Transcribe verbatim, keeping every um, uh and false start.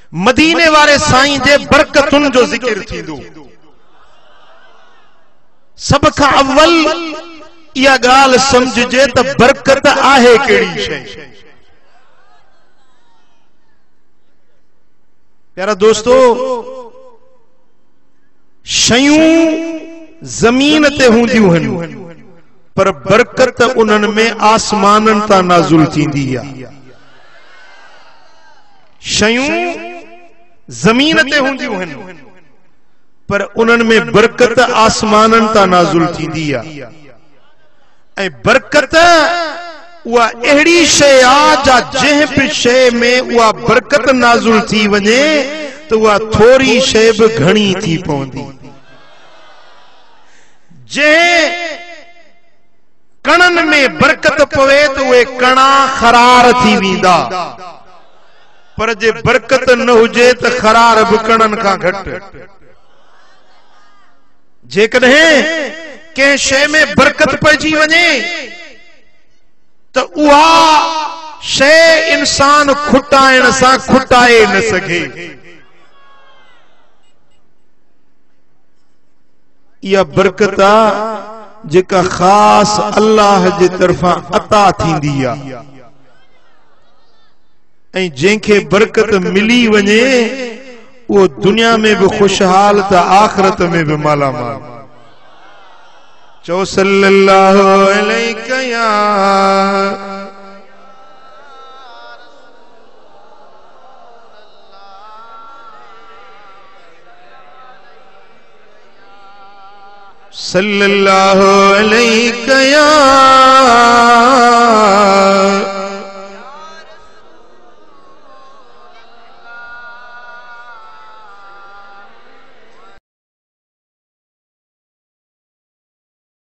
मदीने वारे साईं जे बरकतुन जो जिक्र थींदो। सब खां अव्वल इहा गाल समझजे त बरकत आहे केड़ी शय। प्यारा दोस्तों, शयूं जमीन ते हूंदियूं आहिनि पर बरकत उन्हनि में आसमाननि तां नाज़ुल थींदी आहे। शयूं जमीन ते हूंदियूं आहिनि पर उन्हनि में बरकत आसमाननि तां नाज़ुल थींदी आहे। ऐं बरकत उहा अहिड़ी शइ आहे जा जंहिं बि शइ में उहा बरकत नाज़ुल थी वञे त उहा थोरी शइ बि घणी थी पवंदी। जंहिं कणनि में बरकत पवे त उहे कणा खरार थी वेंदा, पर जे बरकत न हुजे त खरार बि कणनि खां घटि। जेकॾहिं कंहिं शइ में बरकत पइजी वञे त उहा शइ इंसान खुटाइण सां खुटाए न सघे। इहा बरकत आहे जेका ख़ास अल्लाह जे तरफ़ां अता थींदी आहे। ऐं जंहिंखे बरकत मिली वञे वो दुनिया में भी खुशहाल था, आखिरत में भी मालामाल। चो सल्लल्लाहु अलैहि या सल्लल्लाहु अलैहि या